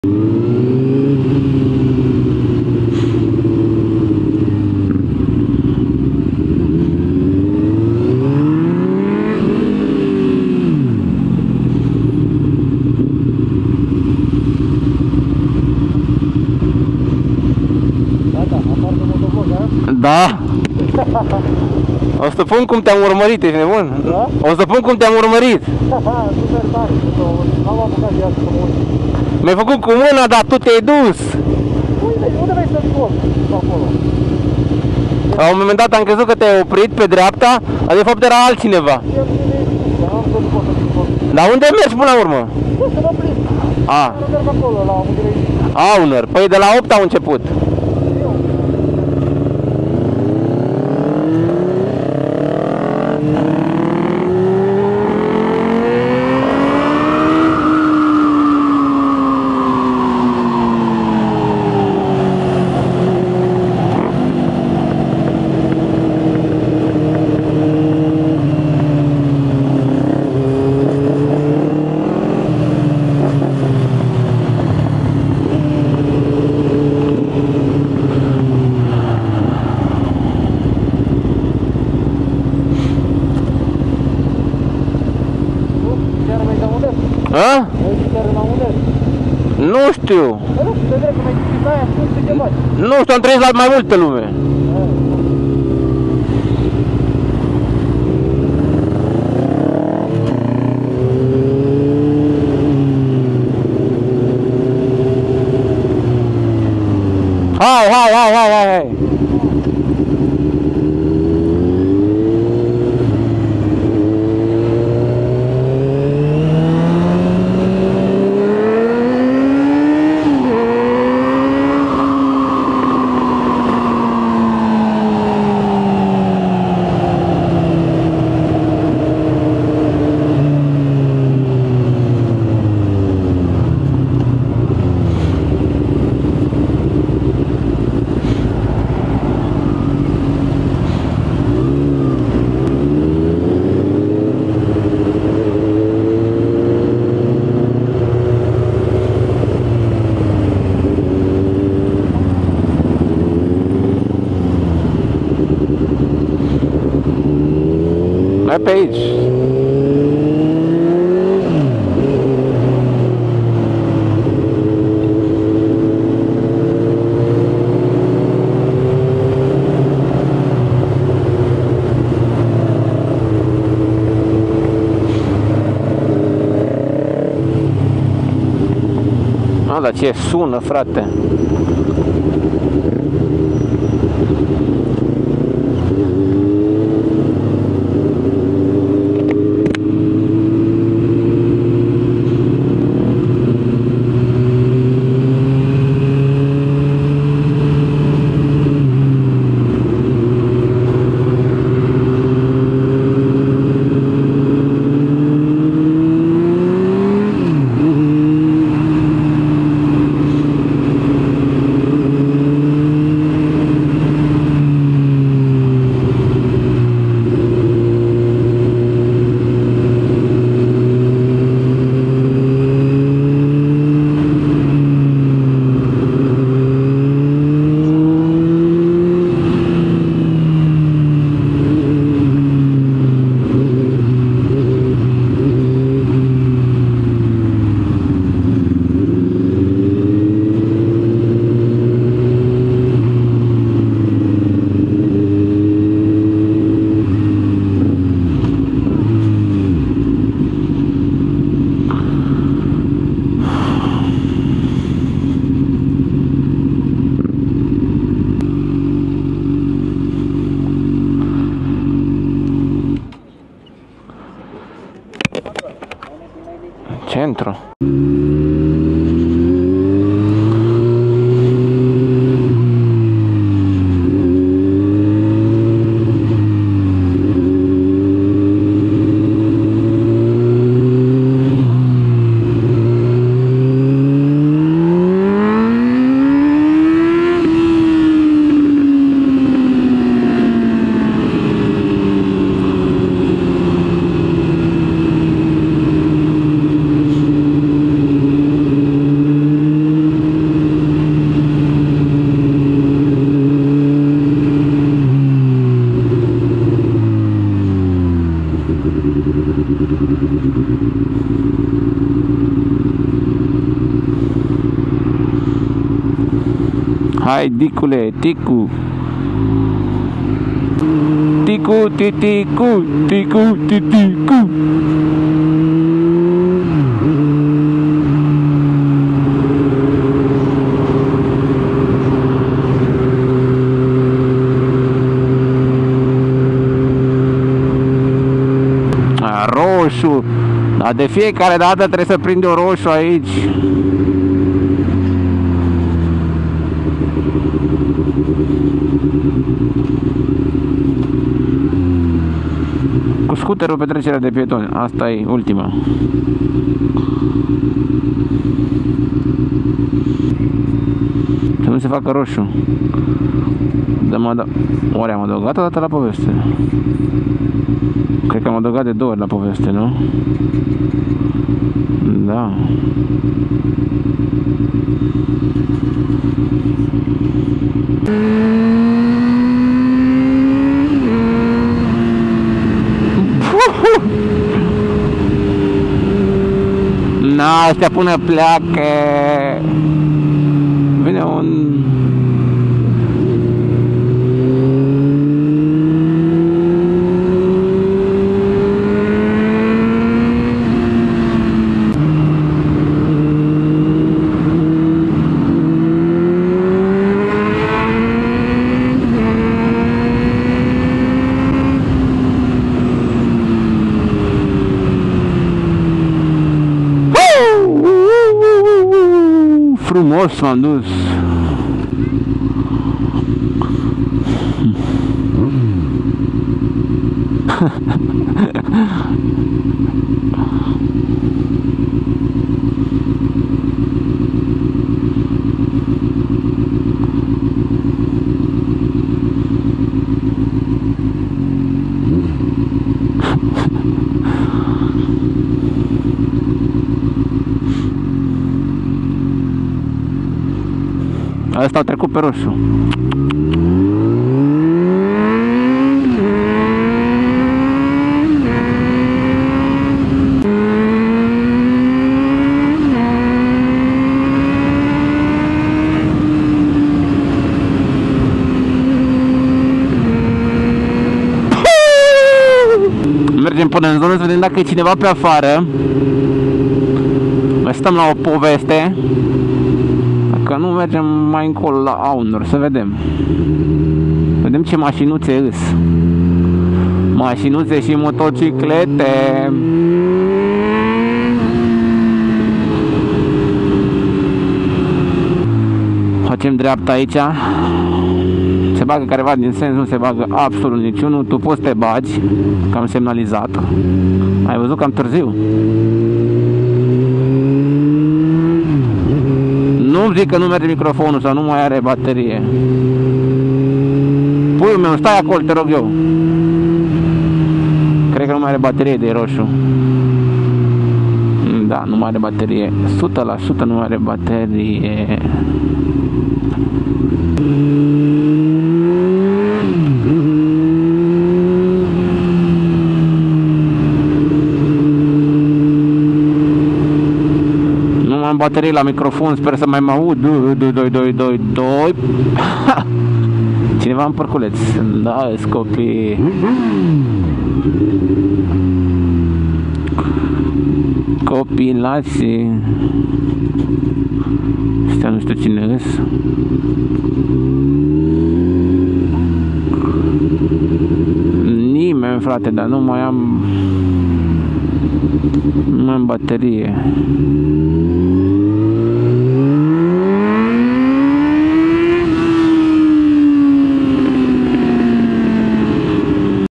Da. O să pun cum te-am urmărit, ești nebun? Da? O să pun cum te-am urmărit. Super tare, n-am apucat de asta să mă uit. Mi-ai făcut cu mâna, dar tu te-ai dus. Unde vrei să-ți pot? Acolo. La un moment dat am crezut că te-ai oprit pe dreapta, dar de fapt era altcineva. Dar unde mergi până la urmă? Să mă plimb. A. Merg acolo, la unde vrei. Auner. Păi de la 8 au început. A? Nu știu. Nu știu, am trăit la mai multe lume. Hai. Mai pe aici. Dar ce sună, frate. Hai, Dicule, Ticu. Ticu, titicu, ticu, titicu. Roșu. Dar de fiecare dată trebuie să prinde un roșu aici. Cu scuterul pe trecerea de pietoni. Asta e ultima. Să nu se facă roșu. Oare am adăugat o dată la poveste? Cred că am adăugat de 2 ori la poveste, nu? Da. Na, astea până pleacă. Vine un... Frumos m-am dus. Asta a trecut pe roșu. Mergem până în zonă să vedem dacă e cineva pe afară. Mai stăm la o poveste. Că nu mergem mai încolo la Aunor, să vedem. Vedem ce mașinuțe îs. Mașinuțe și motociclete. Facem dreapta aici. Se bagă careva din sens, nu se bagă absolut niciunul. Tu poți să te bagi, că am semnalizat. Ai văzut că am târziu. Nu zic că nu merge microfonul sau nu mai are baterie. Puiul meu, stai acolo, te rog eu. Cred că nu mai are baterie de roșu. Da, nu mai are baterie. 100% nu mai are baterie. Baterie la microfon, sper să mai mă aud. 2. Cineva în parculeț. Da, copii. Copilații. Ăștia nu știu cine îs. Nimeni, frate, dar nu mai am baterie.